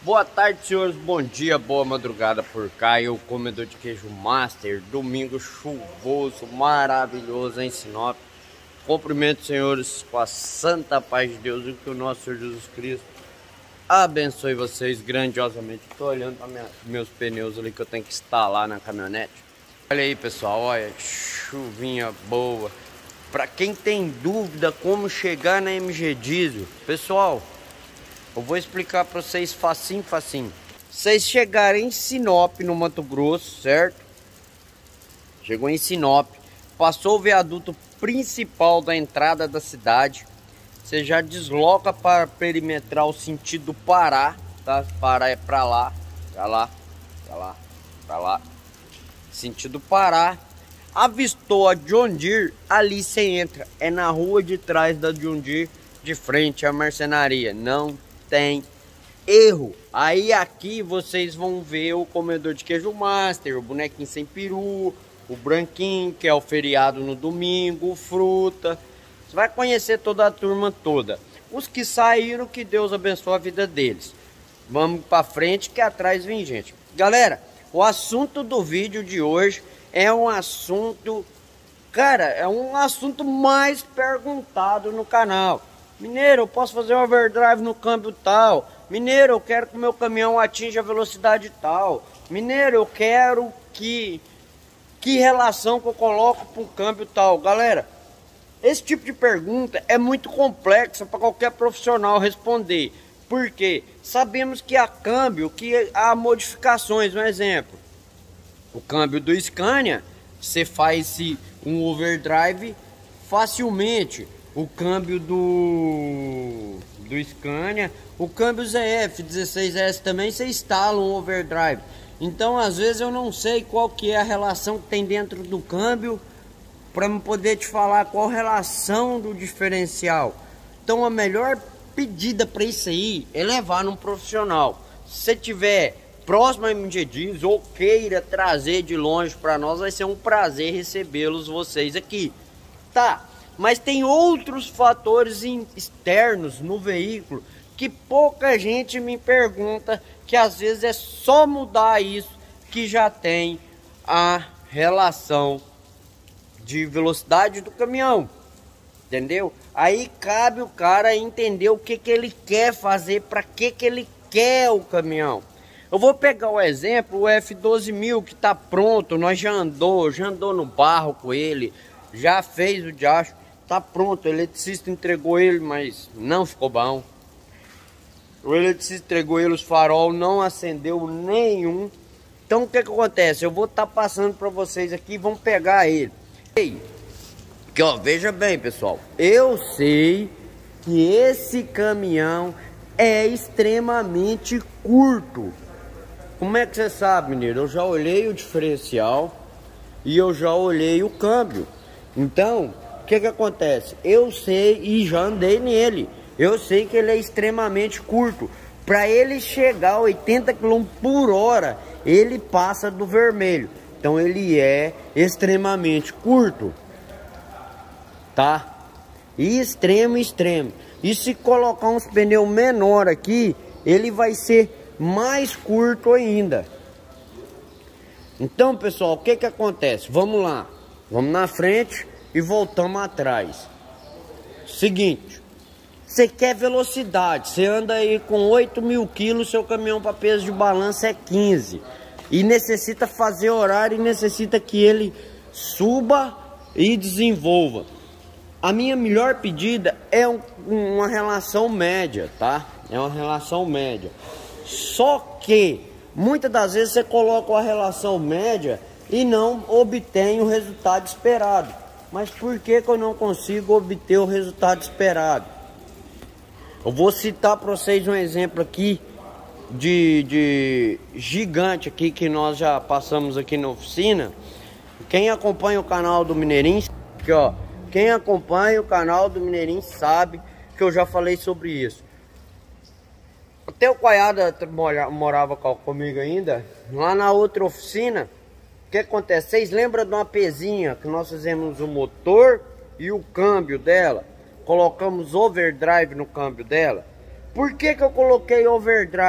Boa tarde, senhores, bom dia, boa madrugada por cá. Eu, comedor de queijo master, domingo chuvoso, maravilhoso em Sinop. Cumprimento, senhores, com a santa paz de Deus e que o nosso Senhor Jesus Cristo abençoe vocês grandiosamente. Estou olhando para meus pneus ali que eu tenho que instalar na caminhonete. Olha aí, pessoal, olha, chuvinha boa. Para quem tem dúvida como chegar na MG Diesel, pessoal, eu vou explicar para vocês facinho. Vocês chegarem em Sinop, no Mato Grosso, certo? Chegou em Sinop, passou o viaduto principal da entrada da cidade. Você já desloca para perimetral sentido Pará, tá? Pará é para lá, para lá. Sentido Pará. Avistou a John Deere, ali você entra. É na rua de trás da John Deere, de frente à marcenaria. Não tem erro. Aí aqui vocês vão ver o comedor de queijo master, o bonequinho sem peru, o branquinho, que é o feriado no domingo, fruta. Você vai conhecer toda a turma toda. Os que saíram, que Deus abençoe a vida deles. Vamos para frente que atrás vem gente. Galera, o assunto do vídeo de hoje é um assunto, cara, é um assunto mais perguntado no canal. Mineiro, eu posso fazer overdrive no câmbio tal. Mineiro, eu quero que o meu caminhão atinja a velocidade tal. Mineiro, eu quero que relação que eu coloco para um câmbio tal. Galera, esse tipo de pergunta é muito complexa para qualquer profissional responder. Porque sabemos que há câmbio, que há modificações. Um exemplo, o câmbio do Scania, você faz um overdrive facilmente. O câmbio do Scania, o câmbio ZF 16S também, você instala um overdrive. Então às vezes eu não sei qual que é a relação que tem dentro do câmbio para me poder te falar qual a relação do diferencial. Então a melhor pedida para isso aí é levar num profissional. Se você tiver próximo a MG Diesel ou queira trazer de longe para nós, vai ser um prazer recebê-los vocês aqui, tá? Mas tem outros fatores externos no veículo que pouca gente me pergunta, que às vezes é só mudar isso que já tem a relação de velocidade do caminhão, entendeu? Aí cabe o cara entender o que ele quer fazer, para que ele quer o caminhão. Eu vou pegar o exemplo, o F12000 que tá pronto, nós já andou no barro com ele, já fez o diacho, tá pronto. O eletricista entregou ele, mas não ficou bom. O eletricista entregou ele, os farol não acendeu nenhum. Então o que acontece? Eu vou estar passando para vocês aqui, vamos pegar ele. Que ó, veja bem, pessoal, eu sei que esse caminhão é extremamente curto. Como é que você sabe, menino? Eu já olhei o diferencial e eu já olhei o câmbio. Então, o que acontece? Eu sei e já andei nele. Eu sei que ele é extremamente curto. Para ele chegar a 80 km por hora, ele passa do vermelho. Então ele é extremamente curto, tá? Extremo. E se colocar uns pneus menor aqui, ele vai ser mais curto ainda. Então, pessoal, o que acontece? Vamos lá, vamos na frente e voltamos atrás. Seguinte, você quer velocidade, você anda aí com 8.000 quilos, seu caminhão para peso de balança é 15 e necessita fazer horário e necessita que ele suba e desenvolva. A minha melhor pedida é uma relação média, tá? É uma relação média. Só que muitas das vezes você coloca uma relação média e não obtém o resultado esperado. Mas por que eu não consigo obter o resultado esperado? Eu vou citar para vocês um exemplo aqui de gigante aqui que nós já passamos aqui na oficina. Quem acompanha o canal do Mineirinho, aqui ó, quem acompanha o canal do Mineirinho sabe que eu já falei sobre isso. Até o Coiada morava comigo ainda, lá na outra oficina. O que acontece? Vocês lembram de uma pezinha que nós fizemos o motor e o câmbio dela? Colocamos overdrive no câmbio dela. Por que eu coloquei overdrive?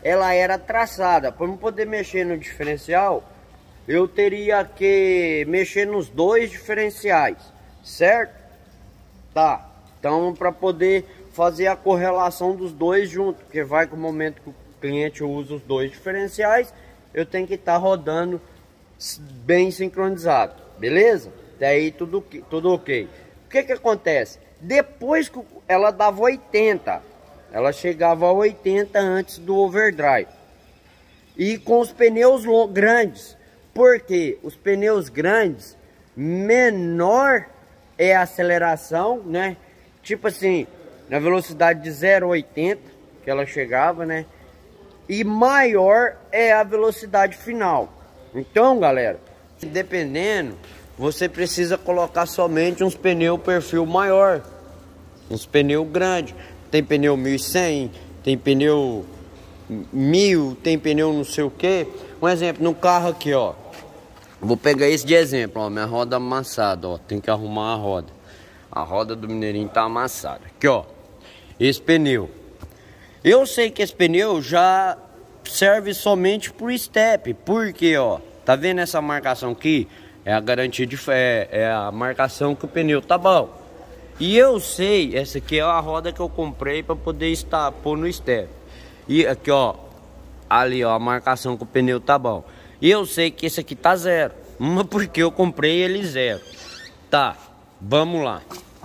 ela era traçada. Para eu poder mexer no diferencial, eu teria que mexer nos dois diferenciais, certo? Tá, então para poder fazer a correlação dos dois juntos, porque vai que o momento que o cliente usa os dois diferenciais, eu tenho que estar rodando bem sincronizado, beleza? Daí tudo ok. O que acontece? Depois que ela dava 80, ela chegava a 80 antes do overdrive. E com os pneus grandes, porque os pneus grandes, menor é a aceleração, né? Tipo assim, na velocidade de 0 a 80 que ela chegava, né? E maior é a velocidade final. Então, galera, dependendo, você precisa colocar somente uns pneus perfil maior, uns pneus grandes. Tem pneu 1100, tem pneu 1000, tem pneu não sei o que. Um exemplo, no carro aqui, ó. Vou pegar esse de exemplo, ó. Minha roda amassada, ó. Tem que arrumar a roda. A roda do Mineirinho tá amassada. Aqui, ó. Esse pneu. Eu sei que esse pneu já serve somente pro step. Porque, ó. Tá vendo essa marcação aqui? É a garantia de é a marcação que o pneu tá bom. E eu sei, essa aqui é a roda que eu comprei para poder pôr no step. E aqui, ó, ali, ó, a marcação que o pneu tá bom. E eu sei que esse aqui tá zero, porque eu comprei ele zero. Tá, vamos lá.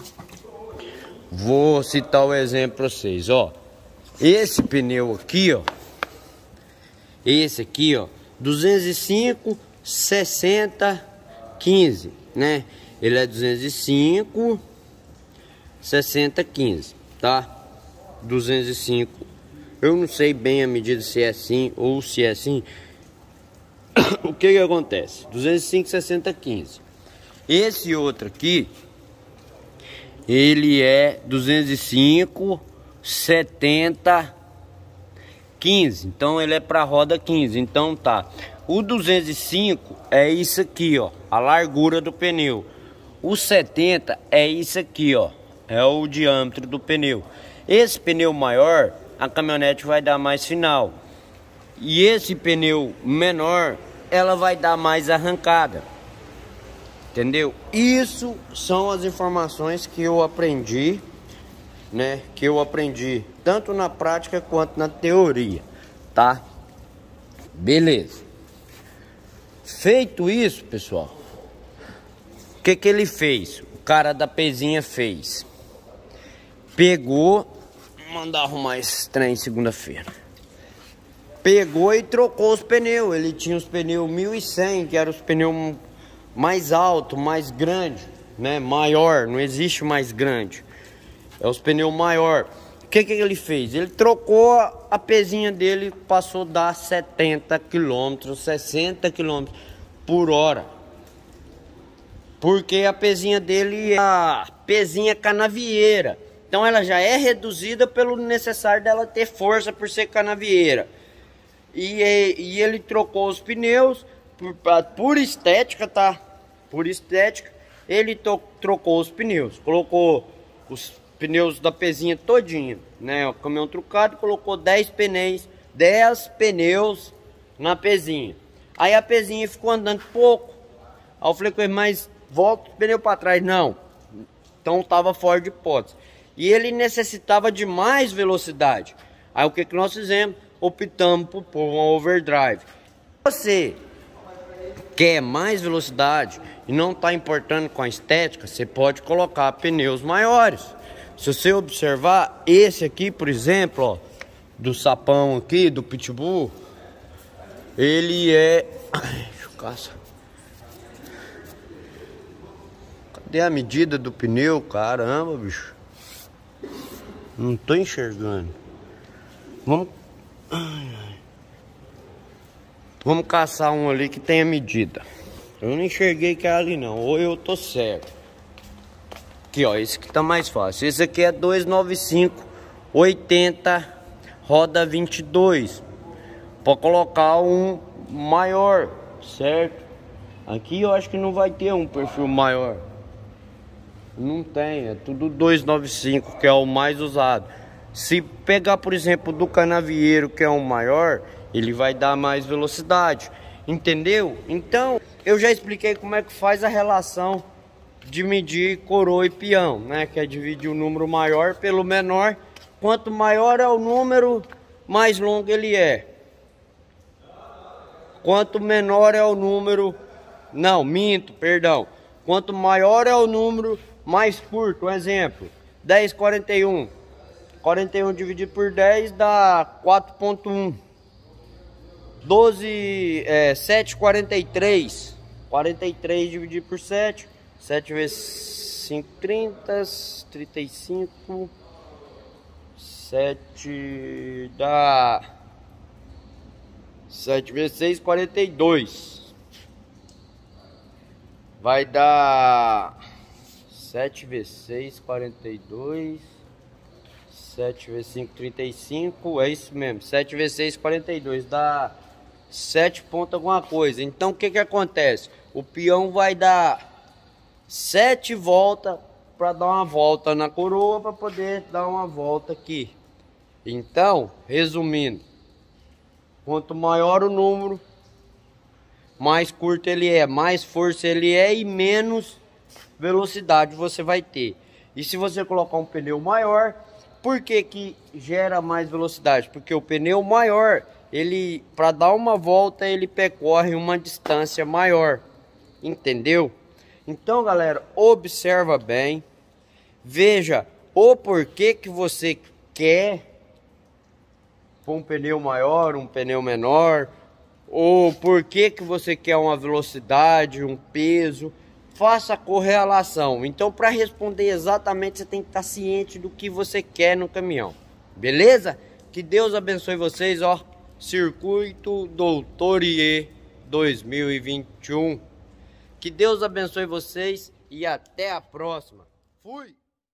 Vou citar o exemplo para vocês, ó. Esse pneu aqui, ó. Esse aqui, ó, 205, 60, 15, né? Ele é 205, 60, 15, tá? 205. Eu não sei bem a medida se é assim ou se é assim. O que acontece? 205, 60, 15. Esse outro aqui, ele é 205, 70, 15. Então ele é para roda 15. Então tá. O 205 é isso aqui, ó, a largura do pneu. O 70 é isso aqui, ó, é o diâmetro do pneu. Esse pneu maior, a caminhonete vai dar mais final. E esse pneu menor, ela vai dar mais arrancada. Entendeu? Isso são as informações que eu aprendi, né? Que eu aprendi tanto na prática quanto na teoria, tá? Beleza. Feito isso, pessoal, o que ele fez? O cara da pezinha fez. Pegou, mandar arrumar esse trem segunda-feira. Pegou e trocou os pneus. Ele tinha os pneus 1100, que eram os pneus mais altos, mais grandes, né? Maior, não existe mais grande. É os pneus maior. O que ele fez? Ele trocou a pezinha dele, passou a dar 70 km, 60 km por hora. Porque a pezinha dele é a pezinha canavieira. Então ela já é reduzida pelo necessário dela ter força por ser canavieira. E ele trocou os pneus por estética, tá? Por estética, ele trocou os pneus. Colocou os pneus da pezinha todinha, né? O caminhão trucado colocou 10 pneus na pezinha. Aí a pezinha ficou andando pouco. Aí eu falei com ele, mas volta o pneu para trás. Não. Então tava fora de hipótese. E ele necessitava de mais velocidade. Aí o que nós fizemos? Optamos por uma overdrive. Você quer mais velocidade e não está importando com a estética, você pode colocar pneus maiores. Se você observar, esse aqui, por exemplo, ó, do sapão aqui, do Pitbull, ele é... Ai, deixa eu caçar. Cadê a medida do pneu? Caramba, bicho. Não tô enxergando. Vamos caçar um ali que tenha medida. Eu não enxerguei que é ali não. Ou eu tô cego. Aqui, ó. Esse aqui tá mais fácil. Esse aqui é 295 80 roda 22. Pode colocar um maior, certo? Aqui eu acho que não vai ter um perfil maior. Não tem, é tudo 295, que é o mais usado. Se pegar, por exemplo, do canavieiro, que é o maior, ele vai dar mais velocidade, entendeu? Então, eu já expliquei como é que faz a relação de medir coroa e peão, né? Que é dividir o número maior pelo menor. Quanto maior é o número, mais longo ele é. Quanto menor é o número... Não, minto, perdão. Quanto maior é o número, mais curto. Um exemplo, 10,41. 41 dividido por 10 dá 4,1. 7,43. 43 dividido por 7. 7 vezes 5, 30. 35. 7 dá... 7 vezes 6, 42. Vai dar... 7 vezes 6, 42. 7 vezes 5, 35. É isso mesmo. 7 vezes 6, 42. Dá 7 ponto alguma coisa. Então o que que acontece? O peão vai dar 7 voltas para dar uma volta na coroa, para poder dar uma volta aqui. Então, resumindo, quanto maior o número, mais curto ele é, mais força ele é e menos velocidade você vai ter. E se você colocar um pneu maior, por que que gera mais velocidade? Porque o pneu maior, ele, para dar uma volta, ele percorre uma distância maior, entendeu? Então, galera, observa bem, veja o porquê que você quer um pneu maior, um pneu menor, ou por que que você quer uma velocidade, um peso. Faça a correlação. Então, para responder exatamente, você tem que estar ciente do que você quer no caminhão. Beleza? Que Deus abençoe vocês, ó. Circuito Doutor IE 2021. Que Deus abençoe vocês e até a próxima. Fui!